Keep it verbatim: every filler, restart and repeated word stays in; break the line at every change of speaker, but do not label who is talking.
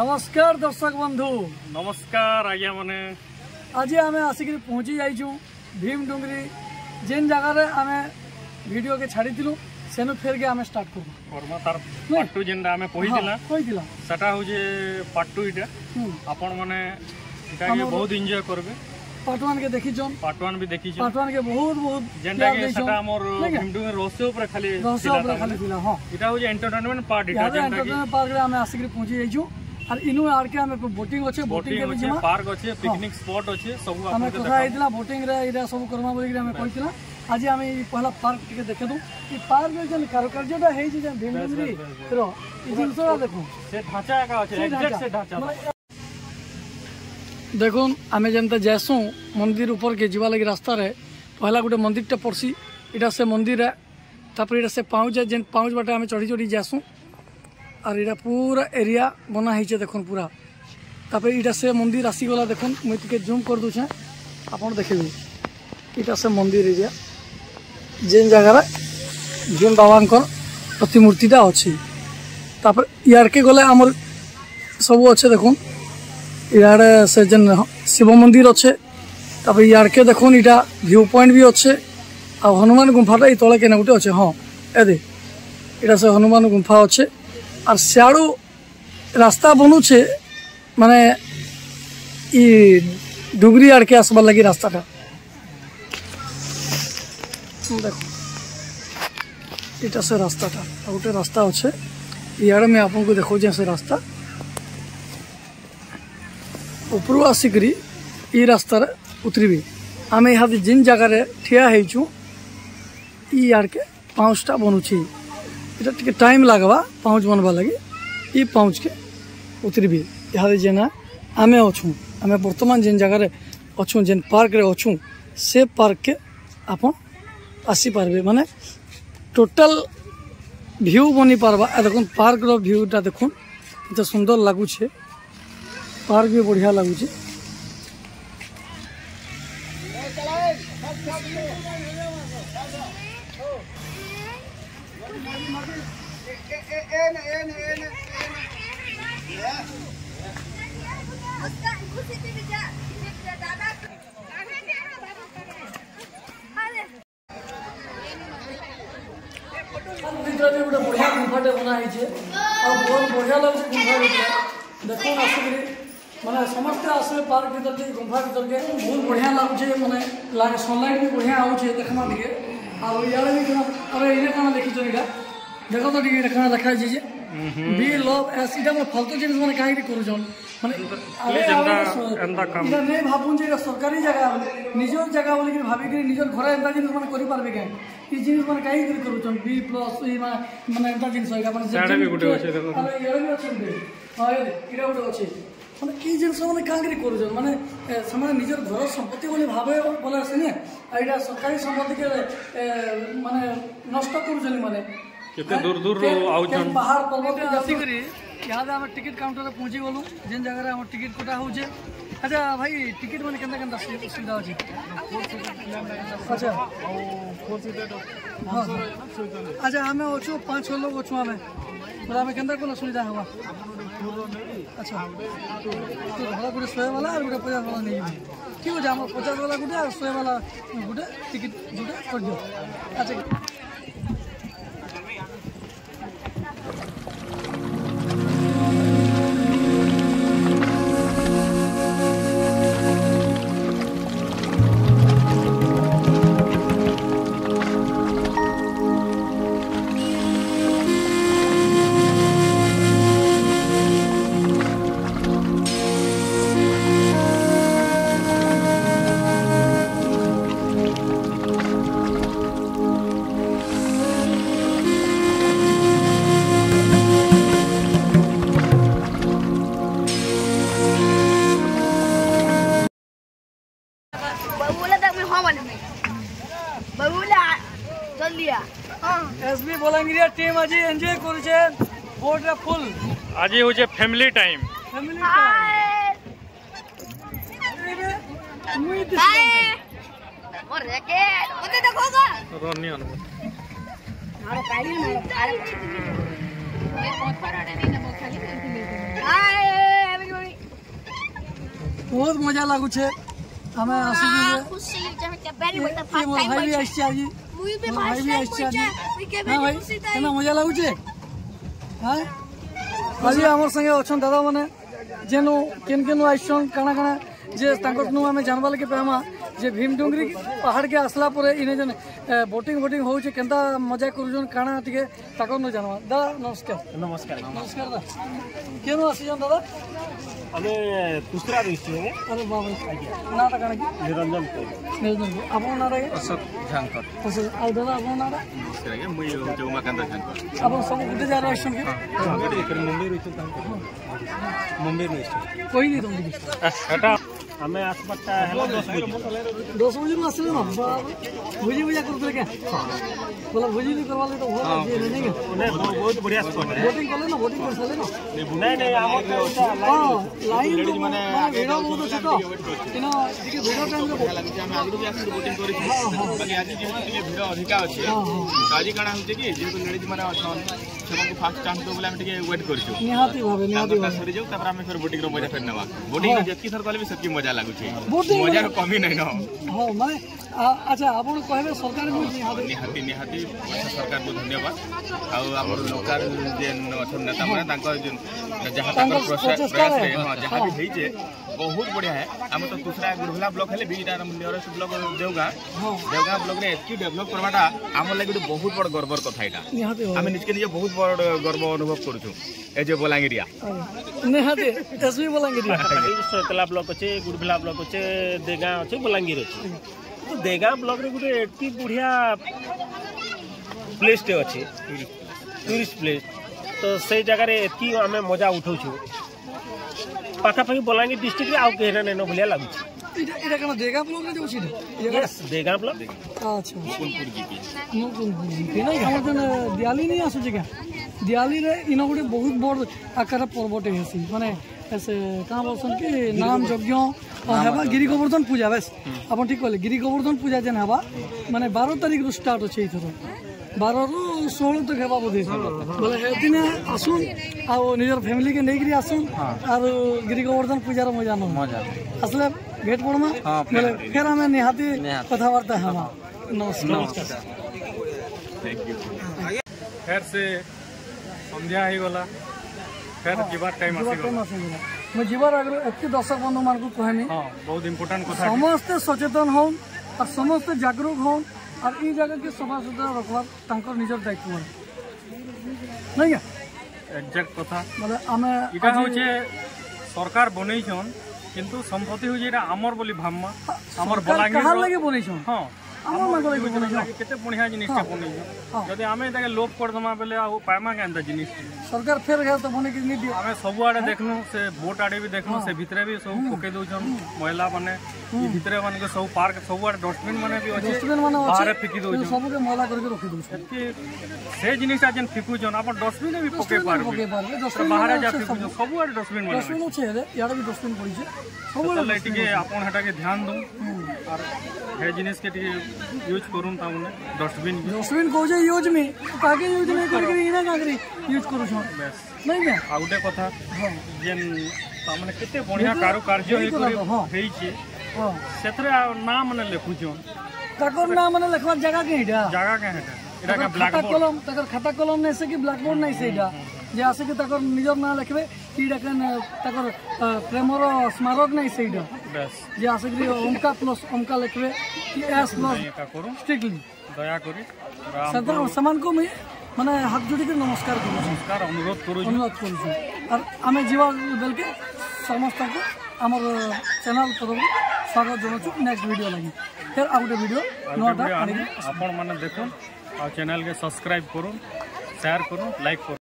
नमस्कार दर्शक बंधु।
नमस्कार आज्ञा माने
आज आम आसिक पहुँची जाइछू भीम डुंगरी जेन जगह आम वीडियो के छाड़ी सेनु फेर के आम स्टार्ट करू
कर्मा तार पार्ट टू जेनटा आमे कहिदिला
कहिदिला
सेटा हो जे पार्ट टू इटा आपण माने इटा के बहुत एंजॉय करबे।
पार्ट वन के देखी जन
पार्ट वन भी देखी
पार्ट वन के बहुत बहुत
जेनटा के सेटा हमर भीम डुंगरी रहस्य ऊपर खाली
रहस्य ऊपर खाली थिला। हां
इटा हो जे एंटरटेनमेंट पार्ट इटा जेनटा के
एंटरटेनमेंट पार्क रे आम आसिक पहुँची जाइछू और इनु आर के हमें बोटिंग अच्छे बोटिंग के भी
पार्क अच्छे पिकनिक स्पॉट अच्छे सब
हमें कथा हेतिला बोटिंग रे इरा सब करमा बोली के हमें कहितला। आज आम पहला पार्क टिके देखे दू ई पार्क में जन कारुकार्यटा हे जे भीम डुंगरी रो ई जिनसरा देखो
से ढांचा का अच्छे एग्जैक्ट से ढांचा
देखो आम जनता जैसू मंदिर ऊपर के जीवा लगी रास्ता रे पहला गोटे मंदिरटा पड़सी इटा से मंदिर है तापर इटा से पाँच है जेन पाँच बाटे आम चढ़ी चढ़ी जैसू और इटा पूरा एरिया बना है देखो पूरा तापर इटा से मंदिर आसीगला देखो मुझे टिके जूम कर दूचे आप देखेबी इटा से मंदिर एरिया जेन जगह भीम बाबा प्रतिमूर्तिटा अच्छी तापर यार के गले आमर सब अच्छे देखो इे से जेन शिव मंदिर अच्छे तापर यार के देखो इटा व्यू पॉइंट भी अच्छे आ हनुमान गुंफाटा ये तले के गोटे अच्छे। हाँ ए इटा से हनुमान गुंफा अच्छे और सियाड़ू रास्ता बनूचे माने ई डुगरी आड़ के आसबार लगी रास्ताटा देखो इटा से रास्ताटा गोटे रास्ता अच्छे इे में आपको देखो से रास्ता ऊपर आसिकी ई रास्तार उतरबी आम यहाँ जिन जगार ठिया होचु यार के पाँचटा बनूची इटा टिके टाइम लगवा पाँच बनवा लगी ये पाँच के उतरबी यहाँ जेना आमे अच्छू आम बर्तमान जेन जगार अच्छू जेन पार्क रे अच्छू से पार्क के आप आसी पारबे माने टोटल व्यू बनी पारबा। देखो पार्क रो व्यूटा देखो इतना सुंदर लगुचे पार्क भी बढ़िया लगुचे। बढ़िया गुंफाटे बना बहुत बढ़िया लगे गुंफा देखो आसिक मैंने समस्ते आसवे पार्क भीतर के गुंफा भीतर के बहुत बढ़िया लगुचे मैंने लागे सनलाइट भी बढ़िया आउे देखना टे आड़े भी अरे इने क्या देखी इटा देख तो टे क्या देखा जे बी लव एस इटा मैं फालतू जिन मैंने कहीं करूँ मैंने नहीं भावुन जे सरकारी जगह निजर जगह बोलिक भाविक निजर घर एंता जिन मैंने करें क्या ये जिन मैंने कहीं करूँ बी प्लस मैंने एंता जिन इटा गोटे अच्छे मैंने कि जिन मैंने कहीं कर माने से निजर घर संपत्ति बोली भावे बोले सीने यहाँ सरकारी संपत्ति के माने नष्ट कर माने
दूर दूर
पहाड़ पर्वत यहाँ आम टिकट काउंटर पहुँची गलु जेन जगह आम टिकट कटा हो। अच्छा भाई टिकट मैंने केंता केंता सुविधा अच्छी अच्छा हाँ अच्छा आम अच्छु पाँच छः लोग अच्छु आम बोले आम केंता कौन सुविधा हवा अच्छा तो भाड़ा गोटे शहे वाला और गोटे पचास वाला नहीं ठीक अच्छे आम पचास वाला गोटे और शहे वाला गोटे टिकट गोटे कर दियो। अच्छा एसबी बलांगीर टीम आज एंजॉय करूचे बोट रे फुल
आज होचे फैमिली टाइम
फैमिली टाइम मुई दिस मोर के ओते देखोगा
रोनियन
मारो काली मारो काली ये बहुत फराडे नहीं ना बहुत खाली हाय
बहुत मजा लगुचे आम आसु
खुशी जहाँ के बेरी बता
भाई भी आइछे आज
मुई भी
भाई भी आइछे आज हां भाई केना मजा लगुचे हां आज हमर संगे अछन दादा माने जेनु केन केन आइछन काना काना जे तांकर नु हमें जानबा लगे पामा जे भीमडुंगरी पहाड़ के आसला परे इने जन बोटिंग बोटिंग होउचे केनता मजा करूजन काना टिके ताकर नु जानबा दादा नमस्कार
नमस्कार
नमस्कार दादा केनो आसीजन दादा
अबे दूसरा रिश्ते में
अरे बाबा ना ता काना की
निरंजन को
निरंजन आपन ना रे
अशोक झांकर
अशोक आ दादा आपन ना रे
नमस्कार आगे मुई उमाकांत झांकर
आपन सब गुटे जा रहछन के
मुंबई कर मुंबई रहित मुंबई में
कोई नहीं तुम
एटा हमें आसपास है दस बजे
दस बजे में आसले ना भुजी भुजा करते क्या बोला भुजी नहीं करवा ले तो बहुत अच्छी है नहीं
नहीं बहुत बढ़िया स्पॉट है
बोटिंग कर ले ना बोटिंग कर सकले ना
नहीं नहीं हम
हां लाइन माने वेड़ा बहुत अच्छे तो इना देखिए वेड़ा टाइम रे
ଆମେ ଆଗରୁ ବି ଆସିକି ବୋଟିଂ କରିଛୁ ବାକି ଆଜି ଯେହେତୁ ଟିକେ ଭିଡ଼ ଅଧିକା ଅଛି ଆଜି କାଣା ହେଉଛି କି ଯେହେତୁ ଲେଡ଼ିଜ୍ ମାନେ ଅଛନ୍ ସେମାନଙ୍କୁ ଫାଷ୍ଟ ଚାନ୍ସ ଦେବୁ ବୋଲି ଆମେ ଟିକେ ୱେଟ୍ କରିଛୁ
ନିହାତି ଭାବେ ନିହାତି ଭାବେ
ସରିଯାଉ ତାପରେ ଆମେ ଫେର ବୋଟିଂର ମଜା ଫେର ନେବା ବୋଟିଂ ଯେତିକି ଥର କଲେ ବି ସେତିକି ମଜା ଲାଗୁଛି
ବୋଟିଂ
ମଜାର କମି ନାହିଁ ନ
ହଁ ମାନେ ଆଚ୍ଛା ଆପଣ କହିବେ ସରକାର ମିଳୁଛି
ନିହାତି ନିହାତି ସରକାରକୁ ଧନ୍ୟବାଦ ଆଉ ଆମର ଲୋକାଲ ଯେନ୍ ଅଛନ୍ ନେତାମାନେ ତାଙ୍କ ଯାହା ତାଙ୍କର ପ୍ରୟାସରେ ହଁ ଯାହା ବି ହେଇଛେ बहुत बढ़िया है आम तो दूसरा गुड़भला ब्लॉक है भी nearest block Devgaon Devgaon block रे एतकी डेवलप करवाटा आम लगे बहुत बड़ गर्वर कथा यहाँ आम निजके निजे बहुत बड़ गर्व अनुभव करूँ ए जो बलांगीरिया
निहाते एसबी बलांगीरिया
सोतला ब्लॉक अच्छे गुड़भला ब्लॉक अच्छे देगाँ अच्छे बलांगीर अच्छे तो देगाँ ब्लॉक रे गोटे एतकी बढ़िया प्लेस टे अच्छे टूरिस्ट प्लेस तो से जगह रे एतकी आम मजा उठाऊ पाखापाखि बलांगीर डिस्ट्रिक्ट रे आउ केहरा नेनो भलिया लागु
इटा इटा कना देगा ब्लॉक रे जोछि
यस देगा ब्लॉक
अच्छा मुकुंदपुर जीपी मुकुंदपुर जीपी नहीं हमर जन दियाली नहीं आसु जगह दियाली रे इनो गुटे बहुत बड़ आकार पर्वटे हेसी माने ऐसे का बोलसन कि नाम यज्ञ हेबा गिरी गोवर्धन पूजा बस अपन ठीक कहले गिरी गोवर्धन पूजा जन हेबा माने बारह तारिख रु स्टार्ट होछि इथरो बारह रु सोलह तक हेबा बोधे बोले एदिने आसुन आ निजर फैमिली के नेकरी आसुन और गिरी गोवर्धन पूजार मजा न मजा असले भेट पड़मा बोले फिर हमें निहाती कथावार्ता हमा नमस्कार
थैंक यू फिर से संध्या ही गला फिर जीवार टाइम आसी गला
मैं जीवार अगर एतके दर्शक बंधु मान को कहनी
हां बहुत इंपोर्टेंट कथा
समस्त सचेतन होन और समस्त जागरूक होन और ई जगह के सफा सुथरा रखवा तांकर निजर दायित्व नहीं क्या
एग्जैक्ट कथा
मतलब आमे
इटा होचे सरकार बनै छन किंतु संपत्ति हो जेरा हमर बोली भाममा हमर बलांगीर
कहां लगे बनै छन
हां
हमर मागो लगे बनै छन
केते बढ़िया जिनिस के बनै जदी आमे ताके लोप कर दमा बेले आ पायमा केनता जिनिस
सरकार फेर गया तो बने कि नहीं दियो
आमे सब आडे देखनु से बोट आडे भी देखनु से भितरे भी सब पोके दउ छन महिला माने ई भितरे मान के सब पार्क सब आडे डस्टबिन माने भी अछि
डस्टबिन माने अछि
बाहर फेकी दउ छन
सब के मैला करके रखि दउ छन
कि से जिनिस जन फेकु छन अपन डस्टबिन भी पोके पारबे
पोके पारबे डस्टबिन
बाहर जा फेकु छन सब आडे डस्टबिन माने
डस्टबिन छै रे याडे भी डस्टबिन पड़ी छै सब
तो टिके आपन हटा के ध्यान दू और हे जिनिस के टिके यूज करूं ता माने डस्टबिन
डस्टबिन को जे यूज में कागे यूज नहीं करके इना कागरी यूज करू छन नहीं मैं
आ गुटे कथा जेन ता माने केते बढ़िया कारुकार्य हे करी हेई छै हां सेतरे नाम माने लिखु छन
तकर नाम माने लिखवा जगह के हेडा
जगह के हेडा एटा का ब्लैक बोर्ड
कलम तकर खाता कलम नै से कि ब्लैक बोर्ड नै से एटा जे आसे कि तकर निजर ना लिखबे कीडा के तकर प्रेमर स्मारक नै से एटा
बस
जे आसे कि ओमका प्लस ओमका लिखबे कि एस प्लस
का करू
स्ट्रिक्टली
दया करी
सदा समान को मैं माने हाथ जोड़ी के नमस्कार करू
नमस्कार अनुरोध करू
अनुरोध करू और आमे जीवा दल के समस्त को हमर चैनल तरफ स्वागत जनाचु नेक्स्ट वीडियो लागि फिर आ गुटे वीडियो नोटा
आपण माने देखो आ चैनल के सब्सक्राइब करू शेयर करू लाइक करू।